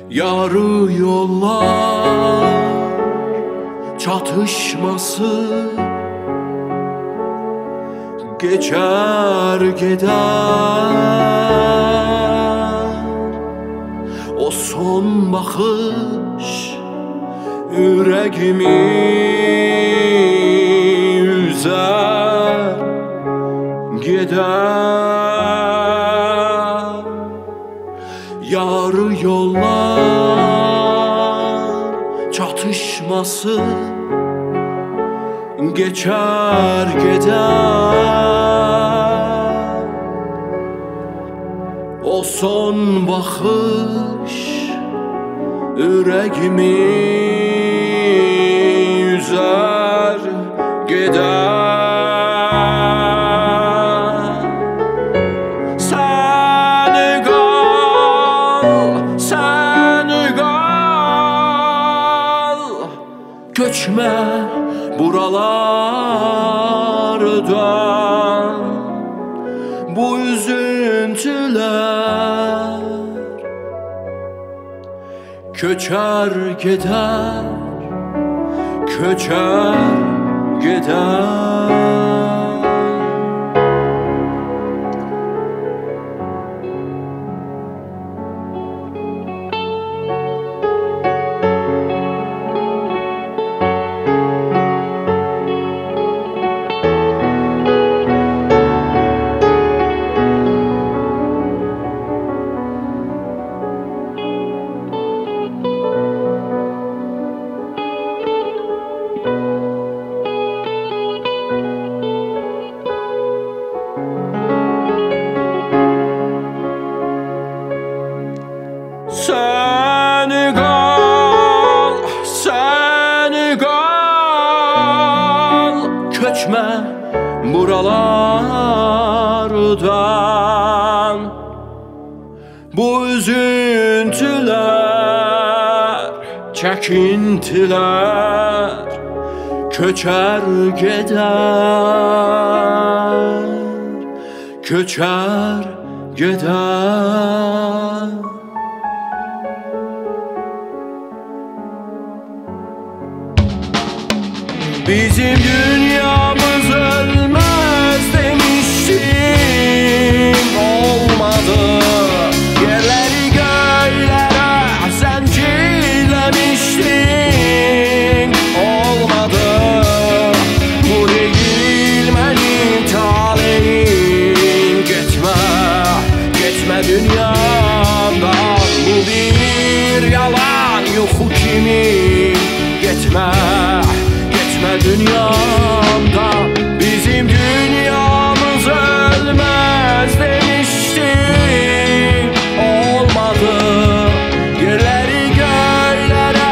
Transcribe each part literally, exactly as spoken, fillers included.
Yarı yollar çatışması geçer gider. O son bakış yüreğimi üzer gider. Yarı yollar çatışması geçer gider. O son bakış yüreğimi üzer gider. Göçme buralardan, bu üzüntüler köçer gider, köçer gider. Senegal, Senegal, köçme buralardan, bu üzüntüler, çekintiler köçer gider, köçer gider. Bizim dünyamız ölmez demiştim, olmadı. Yerleri göklere zincirlemiştin, olmadı. Bu değil benim talihim, gitme, gitme dünyamdan. Bu bir yalan yuhu kimi, gitme, gitme dünyamda. Bizim dünyamız ölmez demiştim, olmadı. Yerleri göklere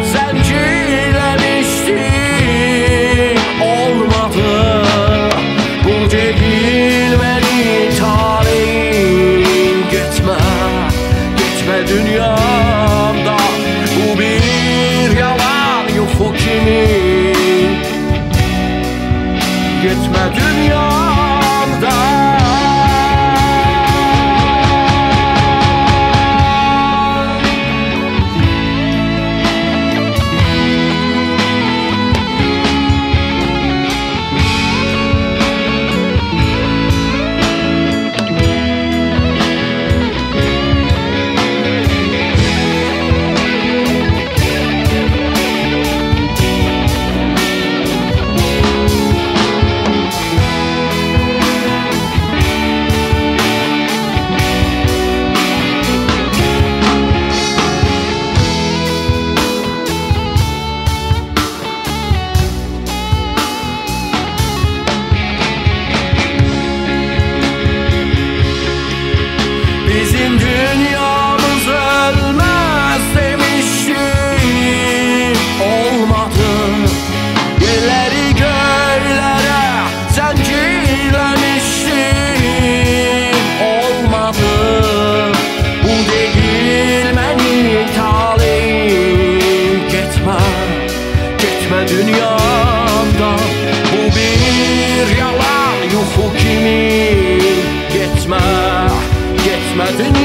zincirlemiştim, olmadı. Bu değil benim talihim, gitme, gitme dünyamda. Bu bir yalan yuhu kimi, gitme dünyamda. Bizim dünyamız ölmez demiştim, olmadı. Yerleri göklere zincirlemiştim, olmadı. Bu değil benim talihim, gitme, gitme dünyamda. Bu bir yalan yuhu kimi, gitme, gitme dünyamda.